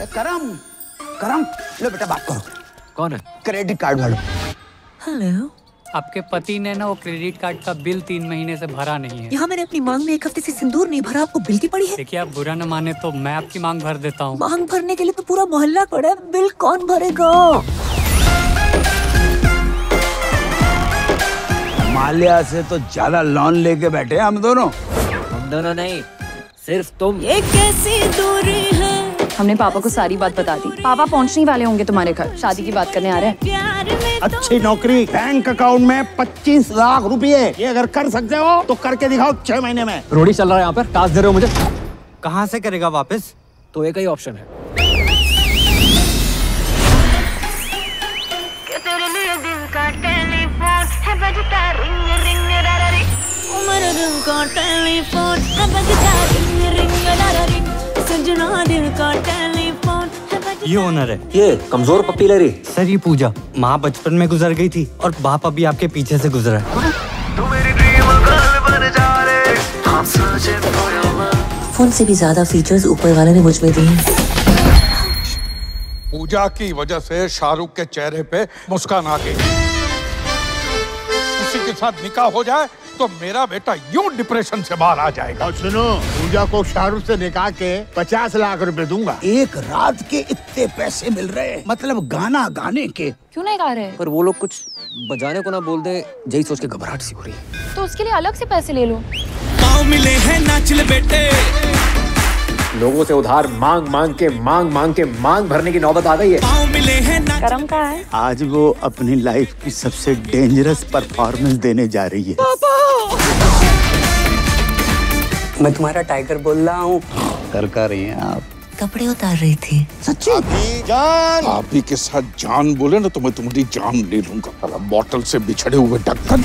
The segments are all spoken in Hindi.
करम, करम, लो बेटा बात करो। कौन है? क्रेडिट कार्ड वाला। हेलो। आपके पति ने ना वो क्रेडिट कार्ड का बिल 3 महीने से भरा नहीं है। यहाँ मैंने अपनी मांग में 1 हफ्ते से सिंदूर नहीं भरा, आपको बिल की पड़ी है? देखिए आप बुरा न माने तो मैं आपकी मांग भर देता हूँ। मांग भरने के लिए तो पूरा मोहल्ला पड़ा है, बिल कौन भरेगा? माल्या से तो ज्यादा लोन लेके बैठे हम दोनों। हम दोनों नहीं, सिर्फ तुम। ये कैसी दूरी है? हमने पापा को सारी बात बता दी। पापा पहुंचने वाले होंगे तुम्हारे घर, शादी की बात करने आ रहे हैं। अच्छी नौकरी, बैंक अकाउंट में 25 लाख रुपए, ये अगर कर सकते हो तो करके दिखाओ 6 महीने में। रोडी चल रहा है यहाँ पर, टास्क दे रहे हो मुझे। कहाँ से करेगा वापस? तो एक ही ऑप्शन है। ये ओनर है। ये कमजोर पप्पी ले रही। सर ये पूजा, माँ बचपन में गुजर गई थी और बाप अभी आपके पीछे से गुजरा है। फोन से भी ज्यादा फीचर्स ऊपर वाले ने मुझ में दिए। पूजा की वजह से शाहरुख के चेहरे पे मुस्कान आ गई। उसी के साथ निकाह हो जाए तो मेरा बेटा यूं डिप्रेशन से बाहर आ जाएगा। और सुनो, पूजा को शाहरुख से निकाह के 50 लाख रुपए दूंगा। एक रात के इतने पैसे मिल रहे हैं, मतलब गाना गाने के। क्यों नहीं गा रहे? पर वो लोग कुछ बजाने को ना बोल दे, यही सोच के घबराहट सी हो रही है। तो उसके लिए अलग से पैसे ले लो। पाँव मिले हैं नाच ले बेटे। लोगों से उधार मांग मांग के मांग भरने की नौबत आ गई है। पाँव मिले हैं नाच। करम कहाँ है? आज वो अपनी लाइफ की सबसे डेंजरस परफॉर्मेंस देने जा रही है। मैं तुम्हारा टाइगर बोल रहा हूँ। कर रही हैं आप? कपड़े उतार रही थी। सच्ची? जान। भाभी के साथ जान बोले ना तो मैं तुम्हारी जान ले लूंगा। बॉटल से बिछड़े हुए ढक्कन।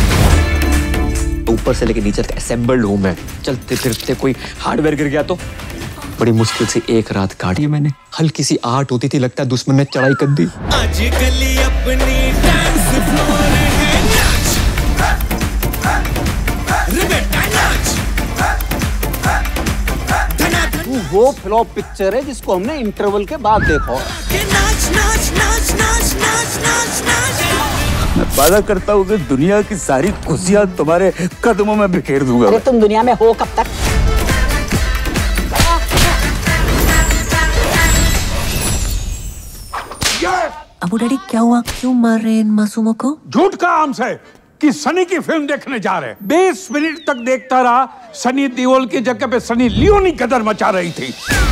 ऊपर से लेके नीचे तक असेंबल्ड हूँ मैं। चलते फिरते कोई हार्डवेयर गिर गया तो बड़ी मुश्किल से एक रात काटी मैंने। हल्की सी आहट होती थी, लगता है दुश्मन ने चढ़ाई कर दी। आज गली अपनी डांस फ्लोर है, नाच रे बेटा नाच। वो फ्लॉप पिक्चर है जिसको हमने इंटरवल के बाद देखा। नाच नाच नाच नाच नाच नाच नाच। मैं वादा करता हूँ कि दुनिया की सारी खुशियाँ तुम्हारे कदमों में बिखेर दूंगा। अरे तुम दुनिया में हो कब तक? अबू डैडी क्या हुआ? क्यों मार रहे हैं इन मासूमों को? झूठ का आम से कि सनी की फिल्म देखने जा रहे हैं। 20 मिनट तक देखता रहा। सनी देओल की जगह पे सनी लियोनी कदर मचा रही थी।